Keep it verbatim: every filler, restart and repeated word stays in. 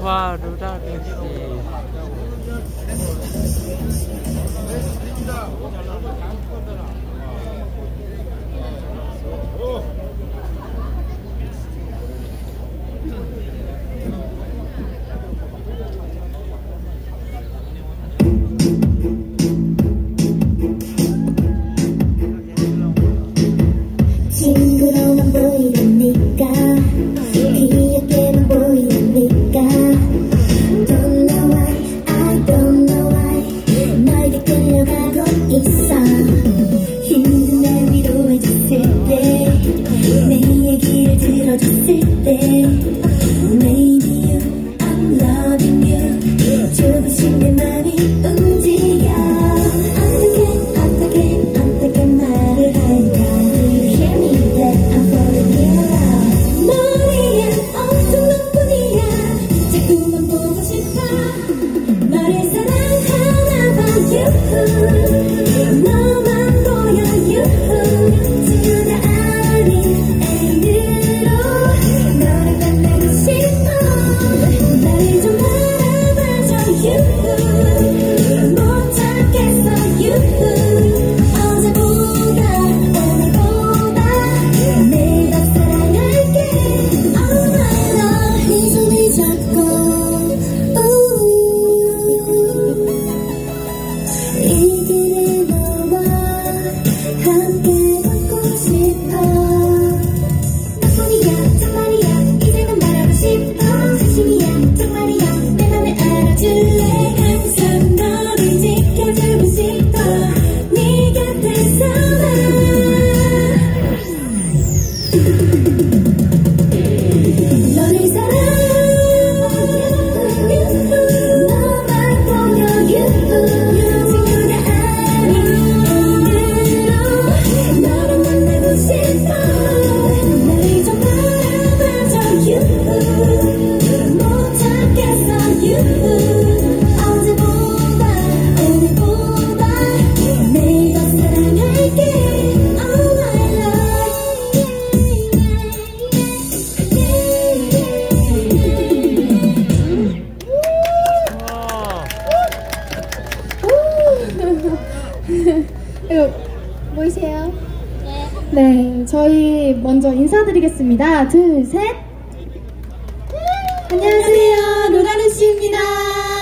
와, 루라루 씨. 친구로만 보이니까 귀엽게만 보이니까 Don't know why, I don't know why 너에게 끌려가고 있어 힘든 날 위로해줬을 때 내 얘기를 들어줬을 때 Maybe you, I'm loving you 조금씩 내 맘이 움직여 어떻게 어떻게 어떻게 말을 할까 너만 보여 유후 지우다 아닌 애인으로 너를 만나고 싶어 나를 좀 알아봐줘 유후 못 찾겠어 유후 어제보다 오늘보다 내가 사랑할게 Oh my love 네 손을 잡고 이 길을 너와 함께 걷고 싶어 나뿐이야 정말이야 이제는 말하고 싶어 사실이야 정말이야 내 맘을 알아줄래 항상 너를 지켜주고 싶어 네 곁에서만 너를 사랑해 너만 보여 유후 이거 보이세요? 네, 저희 먼저 인사드리겠습니다. 둘, 셋. 안녕하세요, 루라루 씨입니다.